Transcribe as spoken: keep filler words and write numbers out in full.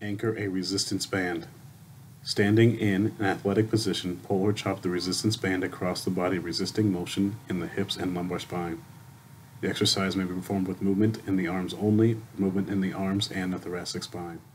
Anchor a resistance band. Standing in an athletic position, pull or chop the resistance band across the body, resisting motion in the hips and lumbar spine. The exercise may be performed with movement in the arms only, movement in the arms and the thoracic spine.